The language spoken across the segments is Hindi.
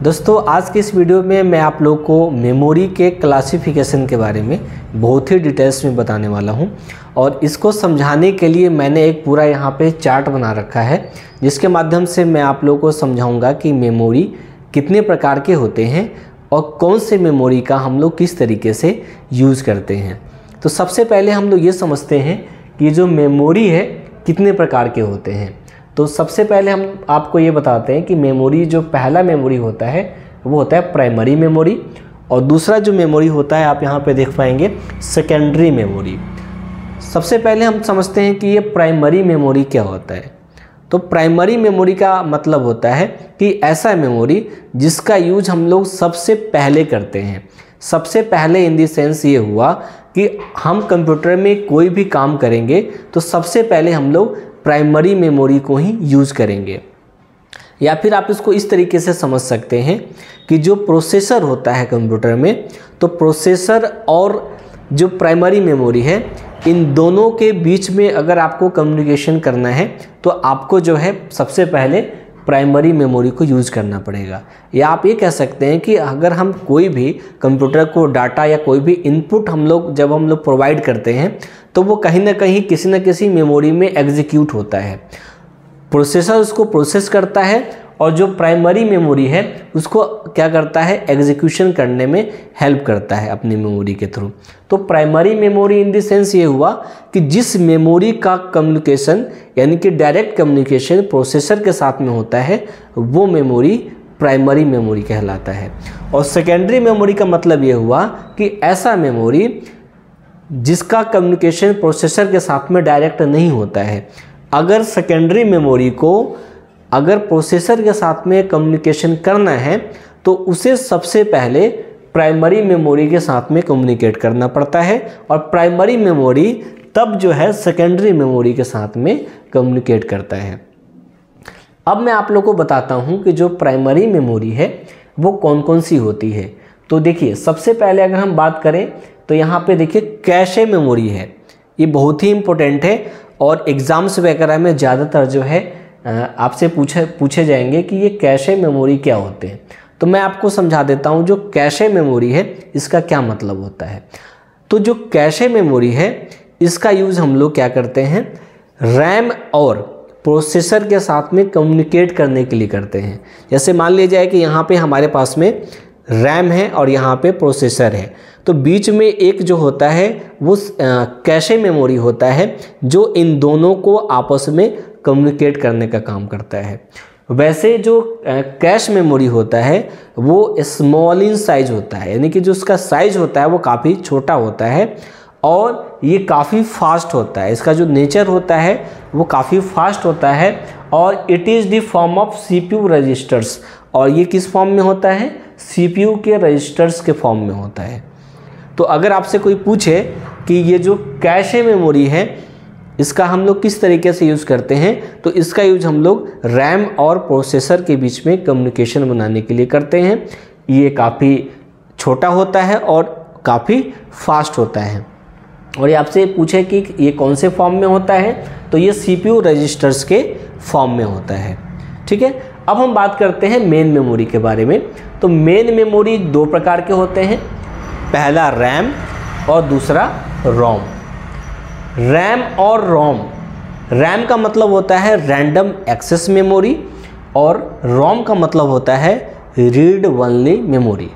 दोस्तों आज के इस वीडियो में मैं आप लोग को मेमोरी के क्लासिफिकेशन के बारे में बहुत ही डिटेल्स में बताने वाला हूं और इसको समझाने के लिए मैंने एक पूरा यहाँ पे चार्ट बना रखा है जिसके माध्यम से मैं आप लोगों को समझाऊंगा कि मेमोरी कितने प्रकार के होते हैं और कौन से मेमोरी का हम लोग किस तरीके से यूज़ करते हैं। तो सबसे पहले हम लोग ये समझते हैं कि जो मेमोरी है कितने प्रकार के होते हैं। तो सबसे पहले हम आपको ये बताते हैं कि मेमोरी जो पहला मेमोरी होता है वो होता है प्राइमरी मेमोरी और दूसरा जो मेमोरी होता है आप यहाँ पे देख पाएंगे सेकेंडरी मेमोरी। सबसे पहले हम समझते हैं कि ये प्राइमरी मेमोरी क्या होता है। तो प्राइमरी मेमोरी का मतलब होता है कि ऐसा मेमोरी जिसका यूज हम लोग सबसे पहले करते हैं। सबसे पहले इन द सेंस ये हुआ कि हम कंप्यूटर में कोई भी काम करेंगे तो सबसे पहले हम लोग प्राइमरी मेमोरी को ही यूज़ करेंगे। या फिर आप इसको इस तरीके से समझ सकते हैं कि जो प्रोसेसर होता है कंप्यूटर में, तो प्रोसेसर और जो प्राइमरी मेमोरी है इन दोनों के बीच में अगर आपको कम्युनिकेशन करना है तो आपको जो है सबसे पहले प्राइमरी मेमोरी को यूज़ करना पड़ेगा। या आप ये कह सकते हैं कि अगर हम कोई भी कंप्यूटर को डाटा या कोई भी इनपुट जब हम लोग प्रोवाइड करते हैं तो वो कहीं ना कहीं किसी न किसी मेमोरी में एग्जीक्यूट होता है। प्रोसेसर उसको प्रोसेस करता है और जो प्राइमरी मेमोरी है उसको क्या करता है, एग्जीक्यूशन करने में हेल्प करता है अपनी मेमोरी के थ्रू। तो primary memory in the sense ये हुआ कि जिस मेमोरी का कम्युनिकेशन यानी कि डायरेक्ट कम्युनिकेशन प्रोसेसर के साथ में होता है वो मेमोरी प्राइमरी मेमोरी कहलाता है। और सेकेंडरी मेमोरी का मतलब ये हुआ कि ऐसा मेमोरी जिसका कम्युनिकेशन प्रोसेसर के साथ में डायरेक्ट नहीं होता है। अगर सेकेंडरी मेमोरी को अगर प्रोसेसर के साथ में कम्युनिकेशन करना है तो उसे सबसे पहले प्राइमरी मेमोरी के साथ में कम्युनिकेट करना पड़ता है और प्राइमरी मेमोरी तब जो है सेकेंडरी मेमोरी के साथ में कम्युनिकेट करता है। अब मैं आप लोगों को बताता हूं कि जो प्राइमरी मेमोरी है वो कौन कौन सी होती है। तो देखिए सबसे पहले अगर हम बात करें तो यहाँ पे देखिए कैशे मेमोरी है। ये बहुत ही इम्पोर्टेंट है और एग्ज़ाम्स वगैरह में ज़्यादातर जो है आपसे पूछे जाएंगे कि ये कैशे मेमोरी क्या होते हैं। तो मैं आपको समझा देता हूँ जो कैशे मेमोरी है इसका क्या मतलब होता है। तो जो कैशे मेमोरी है इसका यूज़ हम लोग क्या करते हैं, रैम और प्रोसेसर के साथ में कम्युनिकेट करने के लिए करते हैं। जैसे मान लीजिए जाए कि यहाँ पे हमारे पास में रैम है और यहाँ पे प्रोसेसर है तो बीच में एक जो होता है वो कैशे मेमोरी होता है जो इन दोनों को आपस में कम्युनिकेट करने का काम करता है। वैसे जो कैश मेमोरी होता है वो स्मॉल इन साइज होता है यानी कि जो उसका साइज होता है वो काफ़ी छोटा होता है और ये काफ़ी फास्ट होता है। इसका जो नेचर होता है वो काफ़ी फास्ट होता है और it is the form of CPU registers. और ये किस फॉर्म में होता है, CPU के रजिस्टर्स के फॉर्म में होता है। तो अगर आपसे कोई पूछे कि ये जो कैशे मेमोरी है इसका हम लोग किस तरीके से यूज़ करते हैं तो इसका यूज हम लोग रैम और प्रोसेसर के बीच में कम्युनिकेशन बनाने के लिए करते हैं। ये काफ़ी छोटा होता है और काफ़ी फास्ट होता है। और ये आपसे पूछे कि ये कौन से फॉर्म में होता है तो ये CPU रजिस्टर्स के फॉर्म में होता है। ठीक है, अब हम बात करते हैं मेन मेमोरी के बारे में। तो मेन मेमोरी दो प्रकार के होते हैं, पहला रैम और दूसरा रोम। रैम और रोम, रैम का मतलब होता है रैंडम एक्सेस मेमोरी और रोम का मतलब होता है रीड ओनली मेमोरी।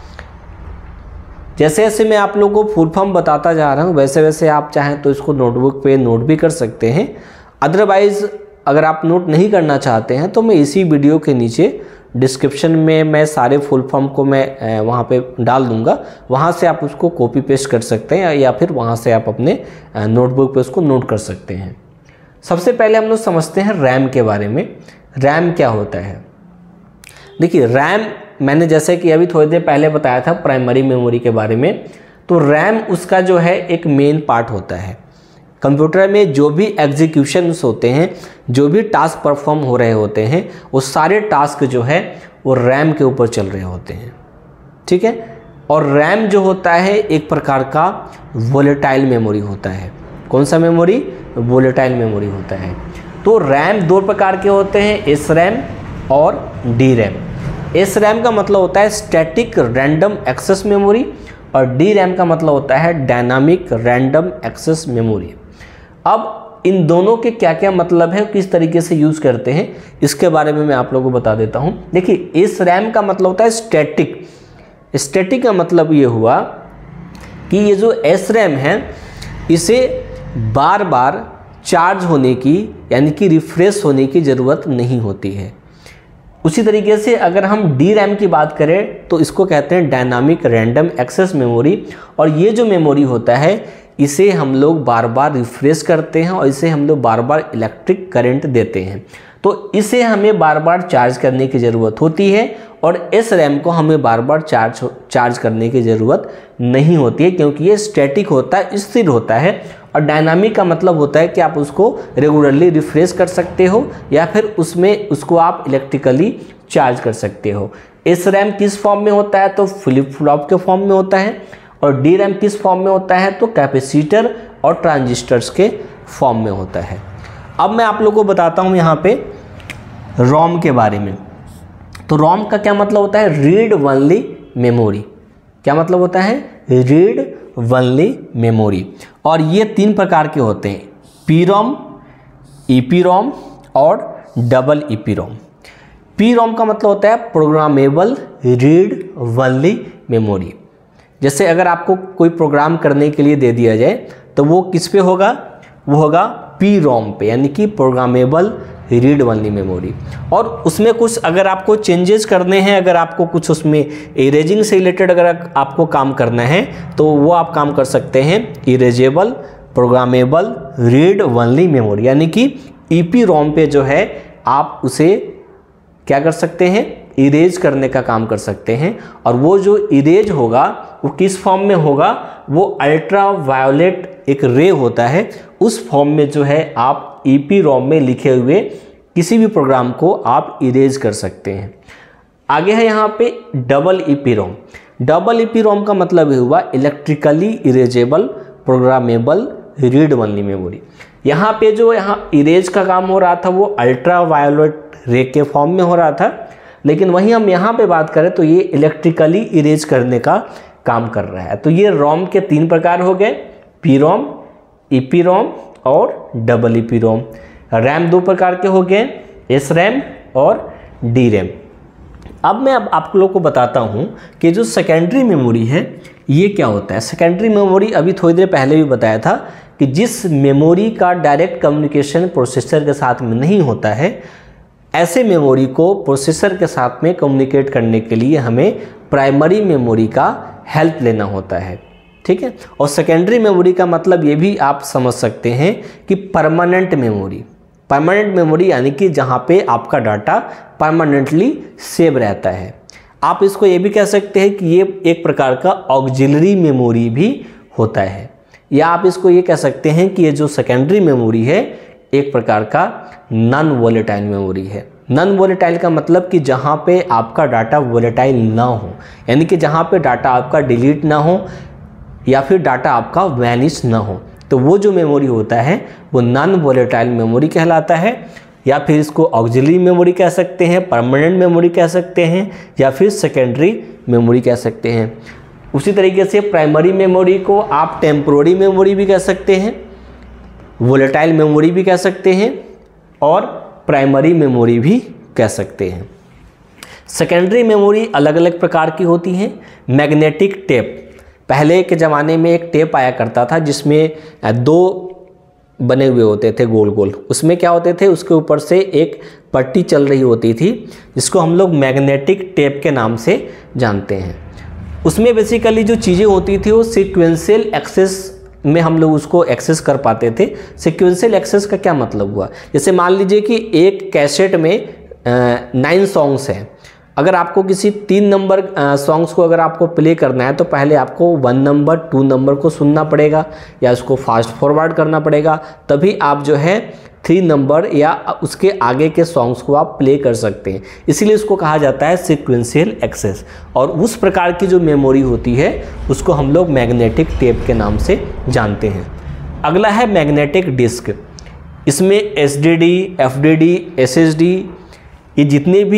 जैसे जैसे मैं आप लोगों को फुल फॉर्म बताता जा रहा हूँ वैसे वैसे आप चाहें तो इसको नोटबुक पे नोट भी कर सकते हैं। अदरवाइज़ अगर आप नोट नहीं करना चाहते हैं तो मैं इसी वीडियो के नीचे डिस्क्रिप्शन में मैं सारे फुल फॉर्म को मैं वहाँ पे डाल दूँगा, वहाँ से आप उसको कॉपी पेस्ट कर सकते हैं या फिर वहाँ से आप अपने नोटबुक पे उसको नोट कर सकते हैं। सबसे पहले हम लोग समझते हैं रैम के बारे में। रैम क्या होता है, देखिए रैम मैंने जैसे कि अभी थोड़ी देर पहले बताया था प्राइमरी मेमोरी के बारे में। तो रैम उसका जो है एक मेन पार्ट होता है। कंप्यूटर में जो भी एग्जीक्यूशंस होते हैं, जो भी टास्क परफॉर्म हो रहे होते हैं वो सारे टास्क जो है वो रैम के ऊपर चल रहे होते हैं। ठीक है, और रैम जो होता है एक प्रकार का वोलेटाइल मेमोरी होता है। कौन सा मेमोरी, वोलेटाइल मेमोरी होता है। तो रैम दो प्रकार के होते हैं, एस रैम और डी रैम। SRAM का मतलब होता है स्टैटिक रैंडम एक्सेस मेमोरी और DRAM का मतलब होता है डायनामिक रैंडम एक्सेस मेमोरी। अब इन दोनों के क्या क्या मतलब है, किस तरीके से यूज़ करते हैं, इसके बारे में मैं आप लोगों को बता देता हूँ। देखिए, SRAM का मतलब होता है स्टैटिक। स्टैटिक का मतलब ये हुआ कि ये जो SRAM है इसे बार बार चार्ज होने की यानी कि रिफ्रेश होने की ज़रूरत नहीं होती है। उसी तरीके से अगर हम DRAM की बात करें तो इसको कहते हैं डायनामिक रैंडम एक्सेस मेमोरी, और ये जो मेमोरी होता है इसे हम लोग बार बार रिफ्रेश करते हैं और इसे हम लोग बार बार इलेक्ट्रिक करंट देते हैं, तो इसे हमें बार बार चार्ज करने की ज़रूरत होती है और SRAM को हमें बार बार चार्ज करने की ज़रूरत नहीं होती है, क्योंकि ये स्टैटिक होता है, स्थिर होता है। और डायनामिक का मतलब होता है कि आप उसको रेगुलरली रिफ्रेश कर सकते हो या फिर उसको आप इलेक्ट्रिकली चार्ज कर सकते हो। SRAM किस फॉर्म में होता है, तो फ्लिप फ्लॉप के फॉर्म में होता है, और DRAM किस फॉर्म में होता है, तो कैपेसिटर और ट्रांजिस्टर्स के फॉर्म में होता है। अब मैं आप लोगों को बताता हूँ यहाँ पे ROM के बारे में। तो ROM का क्या मतलब होता है, रीड ओनली मेमोरी। क्या मतलब होता है, रीड ओनली मेमोरी। और ये 3 प्रकार के होते हैं, PROM, EPROM और डबल EPROM। PROM का मतलब होता है प्रोग्रामेबल रीड ओनली मेमोरी। जैसे अगर आपको कोई प्रोग्राम करने के लिए दे दिया जाए तो वो किस पे होगा, वो होगा PROM पे, यानी कि प्रोग्रामेबल रीड ओनली मेमोरी। और उसमें कुछ अगर आपको चेंजेस करने हैं, अगर आपको कुछ उसमें इरेजिंग से रिलेटेड अगर आपको काम करना है तो वो आप काम कर सकते हैं erasable programmable read only memory, यानी कि EPROM पे जो है आप उसे क्या कर सकते हैं, इरेज करने का काम कर सकते हैं। और वो जो इरेज होगा वो किस फॉर्म में होगा, वो अल्ट्रा वायोलेट एक रे होता है, उस फॉर्म में जो है आप EPROM में लिखे हुए किसी भी प्रोग्राम को आप इरेज कर सकते हैं। आगे है यहाँ पे डबल EPROM। डबल EPROM का मतलब हुआ electrically erasable programmable read only memory. यहाँ पे जो इरेज का काम हो रहा था वो अल्ट्रा वायोलेट रे के फॉर्म में हो रहा था, लेकिन वहीं हम यहाँ पे बात करें तो ये इलेक्ट्रिकली इरेज करने का काम कर रहा है। तो ये ROM के 3 प्रकार हो गए, PROM, EPROM और डबल EPROM। RAM 2 प्रकार के हो गए, SRAM और DRAM। अब मैं आप लोग को बताता हूँ कि जो सेकेंडरी मेमोरी है ये क्या होता है। सेकेंडरी मेमोरी अभी थोड़ी देर पहले भी बताया था कि जिस मेमोरी का डायरेक्ट कम्युनिकेशन प्रोसेसर के साथ में नहीं होता है, ऐसे मेमोरी को प्रोसेसर के साथ में कम्युनिकेट करने के लिए हमें प्राइमरी मेमोरी का हेल्प लेना होता है, ठीक है। और सेकेंडरी मेमोरी का मतलब ये भी आप समझ सकते हैं कि परमानेंट मेमोरी। परमानेंट मेमोरी यानी कि जहाँ पे आपका डाटा परमानेंटली सेव रहता है। आप इसको ये भी कह सकते हैं कि ये एक प्रकार का ऑक्सिलरी मेमोरी भी होता है, या आप इसको ये कह सकते हैं कि ये जो सेकेंडरी मेमोरी है एक प्रकार का नॉन वोलेटाइल मेमोरी है। नॉन वोलेटाइल का मतलब कि जहाँ पे आपका डाटा वोलेटाइल ना हो, यानी कि जहाँ पे डाटा आपका डिलीट ना हो या फिर डाटा आपका वैनिश ना हो, तो वो जो मेमोरी होता है वो नॉन वोलेटाइल मेमोरी कहलाता है। या फिर इसको ऑक्सिलरी मेमोरी कह सकते हैं, परमानेंट मेमोरी कह सकते हैं, या फिर सेकेंडरी मेमोरी कह सकते हैं। उसी तरीके से प्राइमरी मेमोरी को आप टेम्पोररी मेमोरी भी कह सकते हैं, वोलेटाइल मेमोरी भी कह सकते हैं और प्राइमरी मेमोरी भी कह सकते हैं। सेकेंडरी मेमोरी अलग अलग प्रकार की होती हैं। मैग्नेटिक टेप, पहले के ज़माने में एक टेप आया करता था जिसमें 2 बने हुए होते थे गोल गोल, उसमें क्या होते थे, उसके ऊपर से एक पट्टी चल रही होती थी जिसको हम लोग मैग्नेटिक टेप के नाम से जानते हैं। उसमें बेसिकली जो चीज़ें होती थी वो सीक्वेंशियल एक्सेस में हम लोग उसको एक्सेस कर पाते थे। सीक्वेंशियल एक्सेस का क्या मतलब हुआ, जैसे मान लीजिए कि एक कैसेट में 9 सॉन्ग्स हैं, अगर आपको किसी 3 नंबर सॉन्ग्स को अगर आपको प्ले करना है तो पहले आपको 1 नंबर 2 नंबर को सुनना पड़ेगा या उसको फास्ट फॉरवर्ड करना पड़ेगा, तभी आप जो है 3 नंबर या उसके आगे के सॉन्ग्स को आप प्ले कर सकते हैं। इसीलिए उसको कहा जाता है सीक्वेंशियल एक्सेस। और उस प्रकार की जो मेमोरी होती है उसको हम लोग मैग्नेटिक टेप के नाम से जानते हैं। अगला है मैग्नेटिक डिस्क। इसमें SDD, FDD, SSD ये जितने भी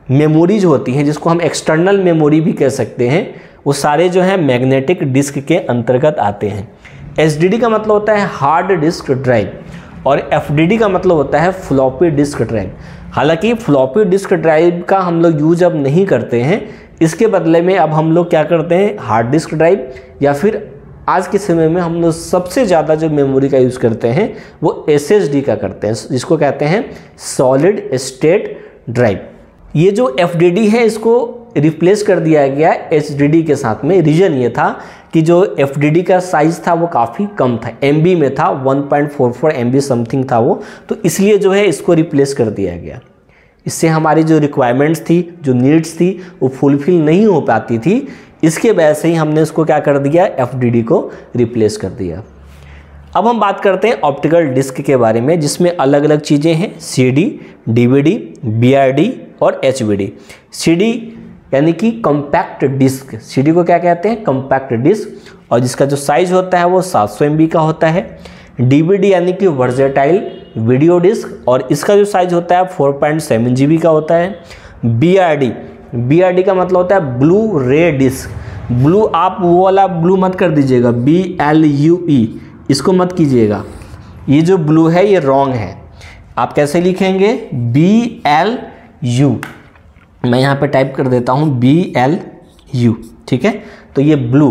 मेमोरीज होती हैं, जिसको हम एक्सटर्नल मेमोरी भी कह सकते हैं, वो सारे जो हैं मैग्नेटिक डिस्क के अंतर्गत आते हैं। HDD का मतलब होता है हार्ड डिस्क ड्राइव और FDD का मतलब होता है फ्लॉपी डिस्क ड्राइव। हालांकि फ्लॉपी डिस्क ड्राइव का हम लोग यूज अब नहीं करते हैं, इसके बदले में अब हम लोग क्या करते हैं, हार्ड डिस्क ड्राइव या फिर आज के समय में हम लोग सबसे ज़्यादा जो मेमोरी का यूज़ करते हैं वो SSD का करते हैं, जिसको कहते हैं सॉलिड स्टेट ड्राइव। ये जो FDD है इसको रिप्लेस कर दिया गया HDD के साथ में। रीज़न ये था कि जो FDD का साइज़ था वो काफ़ी कम था, MB में था, 1.44 MB समथिंग था वो, तो इसलिए जो है इसको रिप्लेस कर दिया गया। इससे हमारी जो रिक्वायरमेंट्स थी, जो नीड्स थी, वो फुलफिल नहीं हो पाती थी, इसके वजह से ही हमने इसको क्या कर दिया, FDD को रिप्लेस कर दिया। अब हम बात करते हैं ऑप्टिकल डिस्क के बारे में, जिसमें अलग अलग चीज़ें हैं, CD, DVD, BRD और HBD। CD यानी कि कॉम्पैक्ट डिस्क, CD को क्या कहते हैं, कॉम्पैक्ट डिस्क, और जिसका जो साइज होता है वो 700 MB का होता है। DVD यानी कि वर्सेटाइल वीडियो डिस्क, और इसका जो साइज होता है 4.7 GB का होता है। BRD का मतलब होता है ब्लू रे डिस्क। ब्लू, आप वो वाला ब्लू मत कर दीजिएगा, BLUE, इसको मत कीजिएगा, ये जो ब्लू है ये रॉन्ग है। आप कैसे लिखेंगे, BLU, मैं यहाँ पे टाइप कर देता हूँ BLU, ठीक है। तो ये ब्लू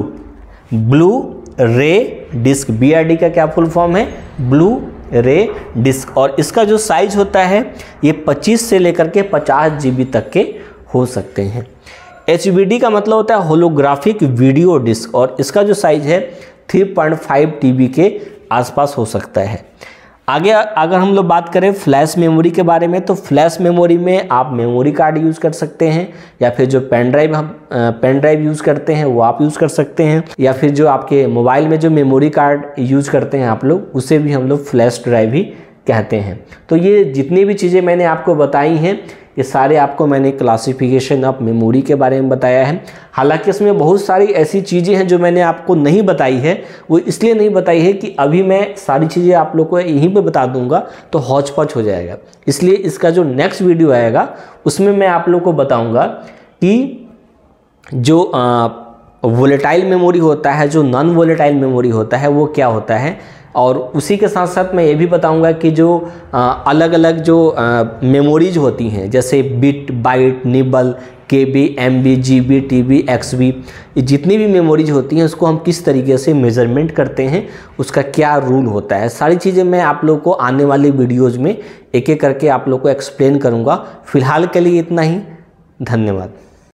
रे डिस्क, BRD का क्या फुल फॉर्म है, ब्लू रे डिस्क, और इसका जो साइज होता है ये 25 से लेकर के 50 GB तक के हो सकते हैं। HBD का मतलब होता है होलोग्राफिक वीडियो डिस्क, और इसका जो साइज है 3.5 TB के आसपास हो सकता है। आगे अगर हम लोग बात करें फ्लैश मेमोरी के बारे में, तो फ्लैश मेमोरी में आप मेमोरी कार्ड यूज़ कर सकते हैं, या फिर जो पेन ड्राइव यूज़ करते हैं वो आप यूज़ कर सकते हैं, या फिर जो आपके मोबाइल में जो मेमोरी कार्ड यूज़ करते हैं आप लोग, उसे भी हम लोग फ्लैश ड्राइव ही कहते हैं। तो ये जितनी भी चीज़ें मैंने आपको बताई हैं, ये सारे आपको मैंने क्लासिफिकेशन ऑफ मेमोरी के बारे में बताया है। हालांकि इसमें बहुत सारी ऐसी चीज़ें हैं जो मैंने आपको नहीं बताई है, वो इसलिए नहीं बताई है कि अभी मैं सारी चीज़ें आप लोग को यहीं पे बता दूंगा तो हौच पौच हो जाएगा। इसलिए इसका जो नेक्स्ट वीडियो आएगा उसमें मैं आप लोग को बताऊँगा कि जो वोलेटाइल मेमोरी होता है, जो नॉन वोलेटाइल मेमोरी होता है, वो क्या होता है, और उसी के साथ साथ मैं ये भी बताऊंगा कि जो अलग अलग जो मेमोरीज होती हैं, जैसे bit, byte, nibble, KB, MB, GB, TB, XB, ये जितनी भी मेमोरीज होती हैं उसको हम किस तरीके से मेज़रमेंट करते हैं, उसका क्या रूल होता है, सारी चीज़ें मैं आप लोग को आने वाले वीडियोज़ में एक एक करके आप लोग को एक्सप्लेन करूँगा। फ़िलहाल के लिए इतना ही, धन्यवाद।